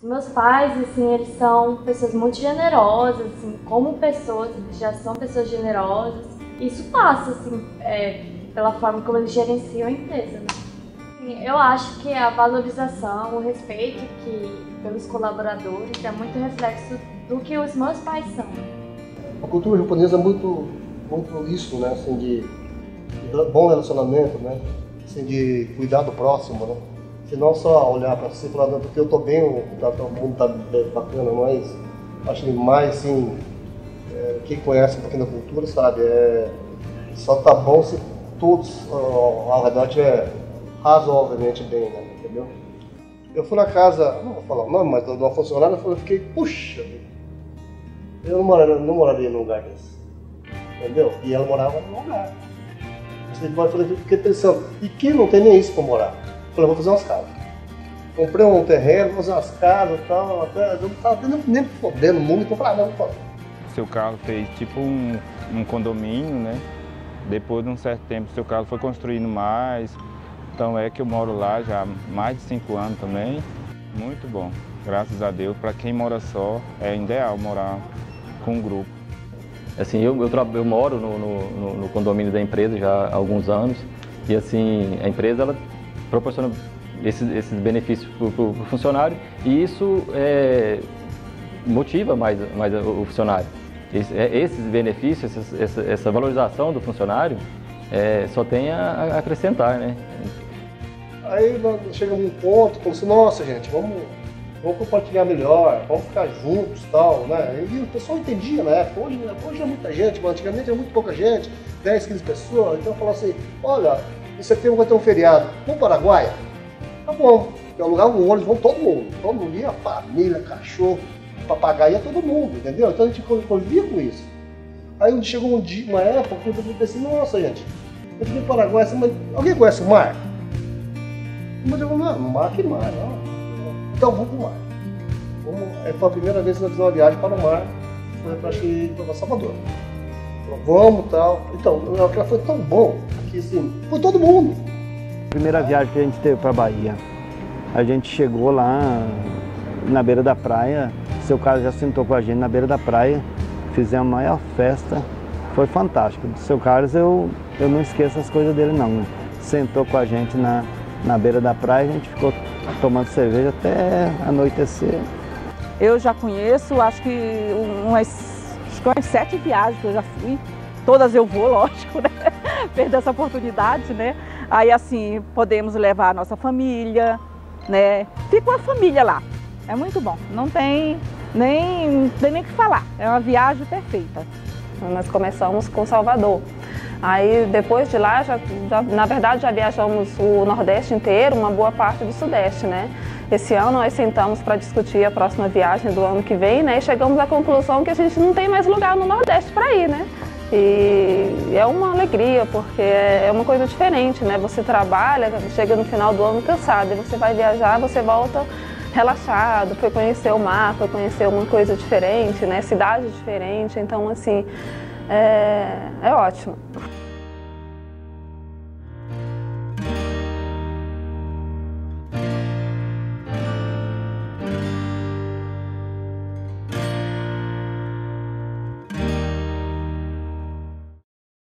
Meus pais, assim, eles são pessoas muito generosas, assim, como pessoas, eles já são pessoas generosas. Isso passa, assim, pela forma como eles gerenciam a empresa, né? Eu acho que a valorização, o respeito pelos colaboradores é muito reflexo do que os meus pais são. A cultura japonesa é muito isso, né? Assim, de bom relacionamento, né? Assim, de cuidar do próximo, né? Se não só olhar para si e falar, não, porque eu tô bem, o mundo está bacana, mas acho que mais, assim, quem conhece um pouquinho da cultura, sabe? Só tá bom se todos ao redor estiver razoavelmente bem, né? Entendeu? Eu fui na casa, não vou falar o nome, mas de uma funcionária, eu fiquei, puxa, eu não moraria num lugar desse, entendeu? E ela morava num lugar. Eu fiquei pensando, e quem não tem nem isso para morar? Eu falei, vou fazer umas casas. Comprei um terreno, vou fazer umas casas e tal, até, eu não estava nem podendo muito, então eu falei, não, vou fazer. Seu Carlos fez tipo um condomínio, né? Depois de um certo tempo, seu Carlos foi construindo mais. Então é que eu moro lá já há mais de 5 anos também. Muito bom, graças a Deus. Para quem mora só, é ideal morar com um grupo. Assim, eu moro no condomínio da empresa já há alguns anos. E assim, a empresa ela proporciona esses benefícios para o funcionário. E isso motiva mais o funcionário. Esses benefícios, essa valorização do funcionário só tem a acrescentar, né? Aí chegamos num ponto, como assim, nossa gente, vamos compartilhar melhor, vamos ficar juntos e tal, né? E o pessoal entendia na época, hoje é muita gente, mas antigamente era muito pouca gente, 10, 15 pessoas, então eu falava assim, olha, em setembro vai ter um feriado, vamos para o Paraguai? Tá bom, eu alugava um ônibus, vamos todo mundo ia, família, cachorro, papagaio, ia todo mundo, entendeu? Então a gente convivia com isso. Aí chegou uma época que eu pensei assim, nossa gente, eu fui para o Paraguai, mas alguém conhece o mar? Mas eu falei, não, mar que mar, não. Então vamos para o mar. Foi a primeira vez que nós fizemos uma viagem para o mar, foi para Salvador. Vamos e tal. Então, ela foi tão bom que assim, foi todo mundo. Primeira viagem que a gente teve para a Bahia, a gente chegou lá na beira da praia, seu Carlos já sentou com a gente na beira da praia, fizemos a maior festa, foi fantástico. Do seu Carlos eu não esqueço as coisas dele não. Sentou com a gente na beira da praia, a gente ficou tomando cerveja até anoitecer. Eu já conheço, acho que umas 7 viagens que eu já fui, todas eu vou, lógico, né? Perder essa oportunidade, né? Aí assim, podemos levar a nossa família, né? Fica uma família lá, é muito bom, não tem nem o que falar, é uma viagem perfeita. Nós começamos com Salvador. Aí depois de lá, na verdade já viajamos o Nordeste inteiro, uma boa parte do Sudeste, né? Esse ano nós sentamos para discutir a próxima viagem do ano que vem, né? E chegamos à conclusão que a gente não tem mais lugar no Nordeste para ir, né? E é uma alegria, porque é uma coisa diferente, né? Você trabalha, chega no final do ano cansado, e você vai viajar, você volta relaxado, foi conhecer o mar, foi conhecer uma coisa diferente, né? Cidade diferente, então assim, é ótimo.